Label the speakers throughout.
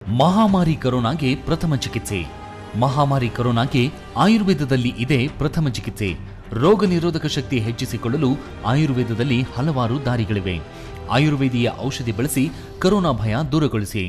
Speaker 1: ಮಹಾಮಾರಿ ಕೊರೋನಾಗೆ ಪ್ರಥಮ ಚಿಕಿತ್ಸೆ. ಮಹಾಮಾರಿ ಕೊರೋನಾಗೆ ಆಯುರ್ವೇದದಲ್ಲಿ ಇದೆ ಪ್ರಥಮ ಚಿಕಿತ್ಸೆ. ರೋಗ ನಿರೋಧಕ ಶಕ್ತಿ ಹೆಚ್ಚಿಸಿಕೊಳ್ಳಲು ಆಯುರ್ವೇದದಲ್ಲಿ ಹಲವಾರು ದಾರಿಗಳಿವೆ. ಆಯುರ್ವೇದೀಯ ಔಷಧಿ ಬಳಸಿ ಕೊರೋನಾ ಭಯ ದೂರಗೊಳಿಸಿ.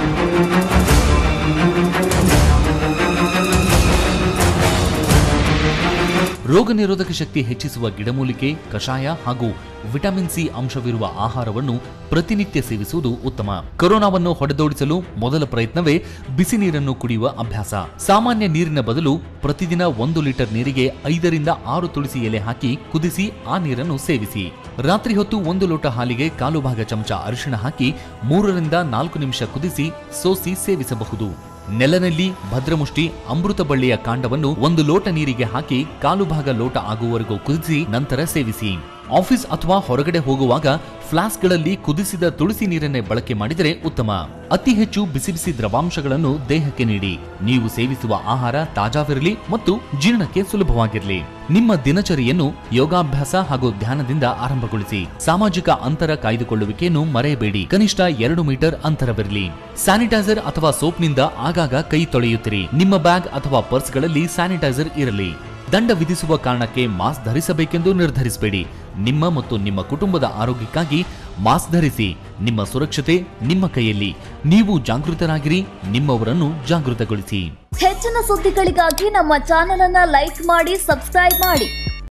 Speaker 1: ರೋಗ ನಿರೋಧಕ ಶಕ್ತಿ ಹೆಚ್ಚಿಸುವ ಗಿಡಮೂಲಿಕೆ, ಕಷಾಯ ಹಾಗೂ ವಿಟಮಿನ್ ಸಿ ಅಂಶವಿರುವ ಆಹಾರವನ್ನು ಪ್ರತಿನಿತ್ಯ ಸೇವಿಸುವುದು ಉತ್ತಮ. ಕೊರೋನಾವನ್ನು ಹೊಡೆದೋಡಿಸಲು ಮೊದಲ ಪ್ರಯತ್ನವೇ ಬಿಸಿ ನೀರನ್ನು ಕುಡಿಯುವ ಅಭ್ಯಾಸ. ಸಾಮಾನ್ಯ ನೀರಿನ ಬದಲು ಪ್ರತಿದಿನ 1 ಲೀಟರ್ ನೀರಿಗೆ 5 ರಿಂದ 6 ತುಳಸಿ ಎಲೆ ಹಾಕಿ ಕುದಿಸಿ ಆ ನೀರನ್ನು ಸೇವಿಸಿ. ರಾತ್ರಿ ಹೊತ್ತು 1 ಲೋಟ ಹಾಲಿಗೆ 1/4 ಭಾಗ ಚಮಚ ಅರಿಶಿಣ ಹಾಕಿ 3 ರಿಂದ 4 ನಿಮಿಷ ಕುದಿಸಿ ಸೋಸಿ ಸೇವಿಸಬಹುದು. ನೆಲನಲ್ಲಿ ಭದ್ರಮುಷ್ಟಿ ಅಮೃತ ಬಳ್ಳಿಯ ಕಾಂಡವನ್ನು 1 ಲೋಟ ನೀರಿಗೆ ಹಾಕಿ 1/4 ಭಾಗ ಲೋಟ ಆಗುವವರೆಗೂ ಕುದಿಸಿ ನಂತರ ಸೇವಿಸಿ. ಆಫೀಸ್ ಅಥವಾ ಹೊರಗಡೆ ಹೋಗುವಾಗ ಫ್ಲಾಸ್ಕ್ಗಳಲ್ಲಿ ಕುದಿಸಿದ ತುಳಸಿ ನೀರನ್ನೇ ಬಳಕೆ ಮಾಡಿದರೆ ಉತ್ತಮ. ಅತಿ ಹೆಚ್ಚು ಬಿಸಿ ಬಿಸಿ ದ್ರವಾಂಶಗಳನ್ನು ದೇಹಕ್ಕೆ ನೀಡಿ. ನೀವು ಸೇವಿಸುವ ಆಹಾರ ತಾಜಾವಿರಲಿ ಮತ್ತು ಜೀರ್ಣಕ್ಕೆ ಸುಲಭವಾಗಿರಲಿ. ನಿಮ್ಮ ದಿನಚರಿಯನ್ನು ಯೋಗಾಭ್ಯಾಸ ಹಾಗೂ ಧ್ಯಾನದಿಂದ ಆರಂಭಗೊಳಿಸಿ. ಸಾಮಾಜಿಕ ಅಂತರ ಕಾಯ್ದುಕೊಳ್ಳುವಿಕೆಯನ್ನು ಮರೆಯಬೇಡಿ. ಕನಿಷ್ಠ 2 ಮೀಟರ್ ಅಂತರವಿರಲಿ. ಸ್ಯಾನಿಟೈಸರ್ ಅಥವಾ ಸೋಪ್ನಿಂದ ಆಗಾಗ ಕೈ ತೊಳೆಯುತ್ತಿರಿ. ನಿಮ್ಮ ಬ್ಯಾಗ್ ಅಥವಾ ಪರ್ಸ್ಗಳಲ್ಲಿ ಸ್ಯಾನಿಟೈಸರ್ ಇರಲಿ. ದಂಡ ವಿಧಿಸುವ ಕಾರಣಕ್ಕೆ ಮಾಸ್ಕ್ ಧರಿಸಬೇಕೆಂದು ನಿರ್ಧರಿಸಬೇಡಿ. ನಿಮ್ಮ ಮತ್ತು ನಿಮ್ಮ ಕುಟುಂಬದ ಆರೋಗ್ಯಕ್ಕಾಗಿ ಮಾಸ್ಕ್ ಧರಿಸಿ. ನಿಮ್ಮ ಸುರಕ್ಷತೆ ನಿಮ್ಮ ಕೈಯಲ್ಲಿ. ನೀವು ಜಾಗೃತರಾಗಿರಿ, ನಿಮ್ಮವರನ್ನು ಜಾಗೃತಗೊಳಿಸಿ.
Speaker 2: ಹೆಚ್ಚಿನ ಸುದ್ದಿಗಳಿಗಾಗಿ ನಮ್ಮ ಚಾನೆಲ್ ಅನ್ನು ಲೈಕ್ ಮಾಡಿ, ಸಬ್ಸ್ಕ್ರೈಬ್ ಮಾಡಿ.